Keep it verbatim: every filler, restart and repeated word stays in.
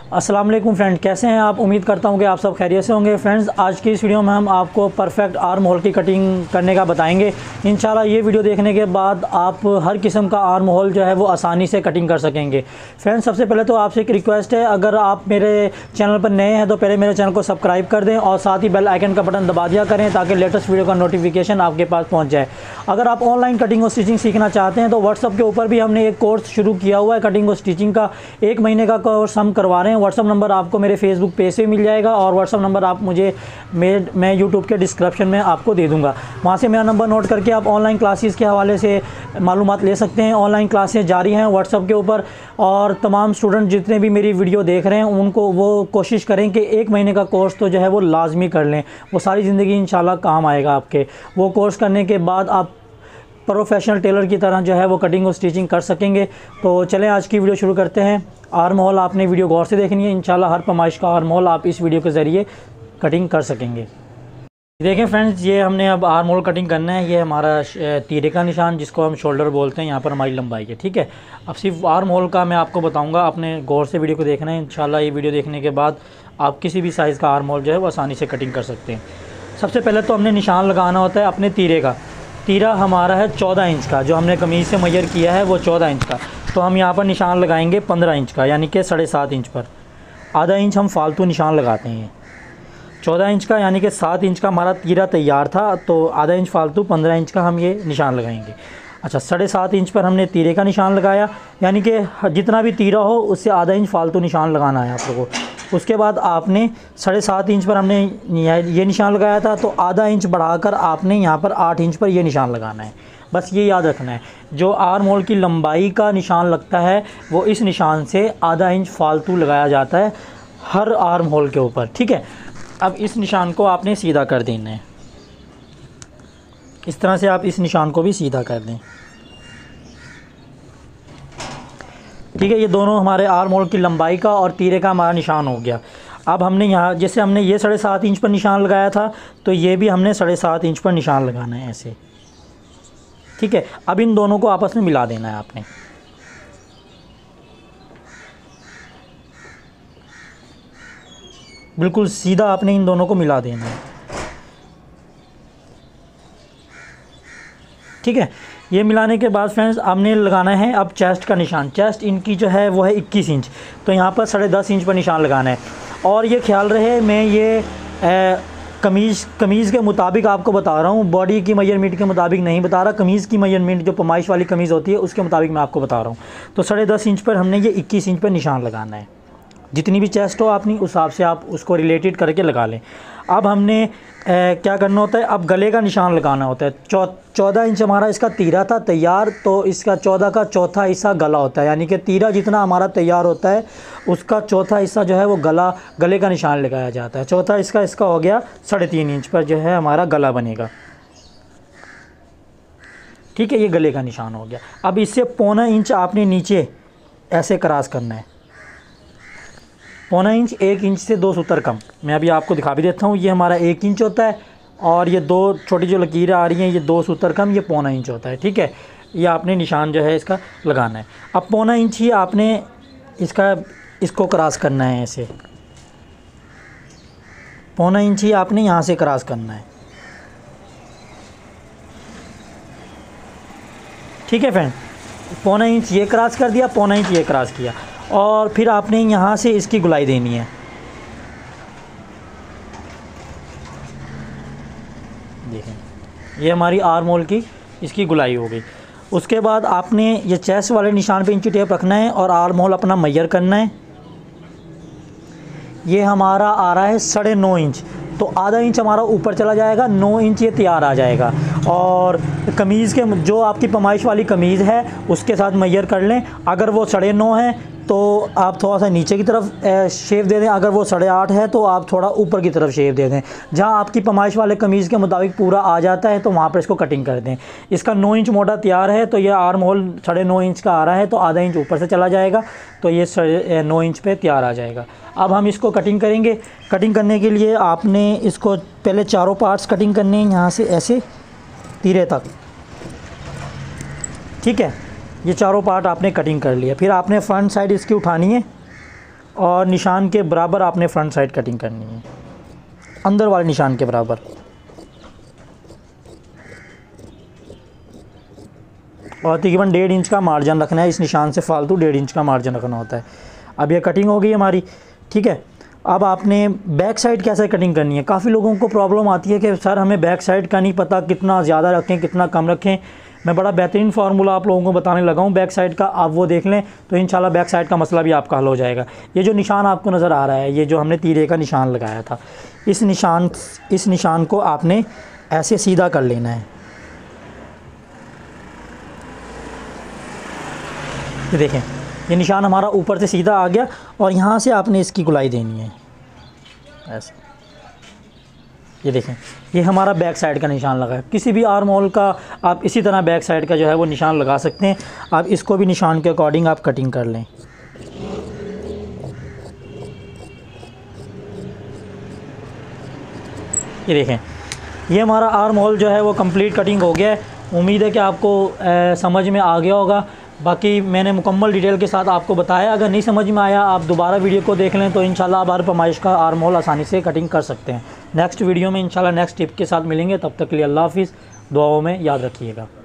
अस्सलाम वालेकुम फ्रेंड, कैसे हैं आप। उम्मीद करता हूं कि आप सब खैरियत से होंगे। फ्रेंड्स, आज की इस वीडियो में हम आपको परफेक्ट आर्म होल की कटिंग करने का बताएंगे। इंशाल्लाह ये वीडियो देखने के बाद आप हर किस्म का आर्म होल जो है वो आसानी से कटिंग कर सकेंगे। फ्रेंड्स, सबसे पहले तो आपसे एक रिक्वेस्ट है, अगर आप मेरे चैनल पर नए हैं तो पहले मेरे चैनल को सब्सक्राइब कर दें और साथ ही बेल आइकन का बटन दबा दिया करें ताकि लेटेस्ट वीडियो का नोटिफिकेशन आपके पास पहुँच जाए। अगर आप ऑनलाइन कटिंग और स्टिचिंग सीखना चाहते हैं तो व्हाट्सअप के ऊपर भी हमने एक कोर्स शुरू किया हुआ है कटिंग और स्टिचिंग का। एक महीने का कोर्स हम करवा रहे हैं। व्हाट्सअप नंबर आपको मेरे फेसबुक पेज से मिल जाएगा और व्हाट्सअप नंबर आप मुझे मैं मैं यूट्यूब के डिस्क्रिप्शन में आपको दे दूंगा। वहाँ से मेरा नंबर नोट करके आप ऑनलाइन क्लासेस के हवाले से मालूमात ले सकते हैं। ऑनलाइन क्लासेस जारी हैं व्हाट्सअप के ऊपर और तमाम स्टूडेंट जितने भी मेरी वीडियो देख रहे हैं उनको वो कोशिश करें कि एक महीने का कोर्स तो जो है वो लाजमी कर लें। वो सारी ज़िंदगी इंशाल्लाह काम आएगा आपके। वो कोर्स करने के बाद आप प्रोफेशनल टेलर की तरह जो है वो कटिंग और स्टिचिंग कर सकेंगे। तो चलें आज की वीडियो शुरू करते हैं। आर्म होल आपने वीडियो गौर से देखनी है। इंशाल्लाह हर पैमाइश का आर्म होल आप इस वीडियो के ज़रिए कटिंग कर सकेंगे। देखें फ्रेंड्स, ये हमने अब आर्म होल कटिंग करना है। ये हमारा तीरे का निशान जिसको हम शोल्डर बोलते हैं, यहाँ पर हमारी लंबाई है। ठीक है, अब सिर्फ आर्म होल का मैं आपको बताऊँगा, आपने गौर से वीडियो को देखना है। इंशाल्लाह ये वीडियो देखने के बाद आप किसी भी साइज़ का आर्म होल जो है वो आसानी से कटिंग कर सकते हैं। सबसे पहले तो हमने निशान लगाना होता है अपने तीरे का। तीरा हमारा है चौदह इंच का, जो हमने कमीज़ से मैयर किया है वो चौदह इंच का। तो हम यहाँ पर निशान लगाएंगे पंद्रह इंच का, यानी कि साढ़े सात इंच पर। आधा इंच हम फालतू निशान लगाते हैं। चौदह इंच का यानी कि सात इंच का हमारा तीरा तैयार था, तो आधा इंच फालतू पंद्रह इंच का हम ये निशान लगाएंगे। अच्छा, साढ़े सात इंच पर हमने तीरे का निशान लगाया, यानी कि जितना भी तीरा हो उससे आधा इंच फालतू निशान लगाना है आप लोगों को। उसके बाद आपने साढ़े सात इंच पर हमने ये निशान लगाया था, तो आधा इंच बढ़ाकर आपने यहाँ पर आठ इंच पर ये निशान लगाना है। बस ये याद रखना है, जो आर्म होल की लंबाई का निशान लगता है वो इस निशान से आधा इंच फालतू लगाया जाता है हर आर्म होल के ऊपर। ठीक है, अब इस निशान को आपने सीधा कर देना है। इस तरह से आप इस निशान को भी सीधा कर दें। ठीक है, ये दोनों हमारे आर्म होल की लंबाई का और तीरे का हमारा निशान हो गया। अब हमने यहाँ जैसे हमने ये साढ़े सात इंच पर निशान लगाया था, तो ये भी हमने साढ़े सात इंच पर निशान लगाना है ऐसे। ठीक है, अब इन दोनों को आपस में मिला देना है आपने। बिल्कुल सीधा आपने इन दोनों को मिला देना है। ठीक है, ये मिलाने के बाद फ्रेंड्स आपने लगाना है अब चेस्ट का निशान। चेस्ट इनकी जो है वो है इक्कीस इंच, तो यहाँ पर साढ़े दस इंच पर निशान लगाना है। और ये ख्याल रहे मैं ये ए, कमीज़ कमीज़ के मुताबिक आपको बता रहा हूँ, बॉडी की मेजरमेंट के मुताबिक नहीं बता रहा। कमीज़ की मेजरमेंट जो पैमाइश वाली कमीज़ होती है उसके मुताबिक मैं आपको बता रहा हूँ। तो साढ़े दस इंच पर हमने ये इक्कीस इंच पर निशान लगाना है। जितनी भी चेस्ट हो अपनी उस हिसाब से आप उसको रिलेटेड करके लगा लें। अब हमने ए, क्या करना होता है, अब गले का निशान लगाना होता है। चौ चौदह इंच हमारा इसका तीरा था तैयार, तो इसका चौदह का चौथा हिस्सा गला होता है, यानी कि तीरा जितना हमारा तैयार होता है उसका चौथा हिस्सा जो है वो गला गले का निशान लगाया जाता है। चौथा इसका इसका हो गया साढ़े तीन इंच पर जो है हमारा गला बनेगा। ठीक है, ये गले का निशान हो गया। अब इससे पौना इंच आपने नीचे ऐसे क्रॉस करना है। पौना इंच, एक इंच से दो सूतर कम। मैं अभी आपको दिखा भी देता हूँ। ये हमारा एक इंच होता है और ये दो छोटी जो लकीरें आ रही हैं ये दो सूतर कम, ये पौना इंच होता है। ठीक है, ये आपने निशान जो है इसका लगाना है। अब पौना इंच ही आपने इसका इसको क्रॉस करना है ऐसे। पौना इंच ही आपने यहाँ से क्रॉस करना है। ठीक है फ्रेंड, पौना इंच ये क्रॉस कर दिया, पौना इंच ये क्रॉस किया और फिर आपने यहाँ से इसकी गुलाई देनी है। देखें, ये हमारी आर्म होल की इसकी गुलाई हो गई। उसके बाद आपने ये चेस्ट वाले निशान पे इंची टेप रखना है और आर्म होल अपना मैयर करना है। ये हमारा आ रहा है साढ़े नौ इंच, तो आधा इंच हमारा ऊपर चला जाएगा, नौ इंच ये तैयार आ जाएगा। और कमीज़ के जो आपकी पैमाइश वाली कमीज़ है उसके साथ मैयर कर लें। अगर वो साढ़े नौ है तो आप थोड़ा सा नीचे की तरफ शेप दे दें, अगर वो साढ़े आठ है तो आप थोड़ा ऊपर की तरफ शेप दे दें। जहाँ आपकी पैमाइश वाले कमीज़ के मुताबिक पूरा आ जाता है तो वहाँ पर इसको कटिंग कर दें। इसका नौ इंच मोटा तैयार है, तो ये आर्म होल साढ़े नौ इंच का आ रहा है, तो आधा इंच ऊपर से चला जाएगा, तो ये साढ़े नौ इंच पे तैयार आ जाएगा। अब हम इसको कटिंग करेंगे। कटिंग करने के लिए आपने इसको पहले चारों पार्ट्स कटिंग करने हैं, यहाँ से ऐसे तीरे तक। ठीक है, ये चारों पार्ट आपने कटिंग कर लिया। फिर आपने फ्रंट साइड इसकी उठानी है और निशान के बराबर आपने फ्रंट साइड कटिंग करनी है, अंदर वाले निशान के बराबर। और तकरीबन डेढ़ इंच का मार्जिन रखना है, इस निशान से फालतू डेढ़ इंच का मार्जिन रखना होता है। अब ये कटिंग हो गई हमारी, ठीक है। अब आपने बैक साइड कैसे कटिंग करनी है। काफ़ी लोगों को प्रॉब्लम आती है कि सर हमें बैक साइड का नहीं पता, कितना ज़्यादा रखें कितना कम रखें। मैं बड़ा बेहतरीन फार्मूला आप लोगों को बताने लगा हूँ बैक साइड का, आप वो देख लें तो इंशाल्लाह बैक साइड का मसला भी आपका हल हो जाएगा। ये जो निशान आपको नज़र आ रहा है, ये जो हमने तीरे का निशान लगाया था, इस निशान इस निशान को आपने ऐसे सीधा कर लेना है। ये देखें, ये निशान हमारा ऊपर से सीधा आ गया और यहाँ से आपने इसकी गुलाई देनी है ऐसे। ये देखें, ये हमारा बैक साइड का निशान लगा है। किसी भी आर्म होल का आप इसी तरह बैक साइड का जो है वो निशान लगा सकते हैं। आप इसको भी निशान के अकॉर्डिंग आप कटिंग कर लें। ये देखें, ये हमारा आर्म होल जो है वो कंप्लीट कटिंग हो गया है। उम्मीद है कि आपको आ, समझ में आ गया होगा। बाकी मैंने मुकम्मल डिटेल के साथ आपको बताया। अगर नहीं समझ में आया आप दोबारा वीडियो को देख लें तो इंशाल्लाह आप हर पैमाइश का आर्म होल आसानी से कटिंग कर सकते हैं। नेक्स्ट वीडियो में इंशाल्लाह नेक्स्ट टिप के साथ मिलेंगे। तब तक के लिए अल्लाह हाफिज़, दुआओं में याद रखिएगा।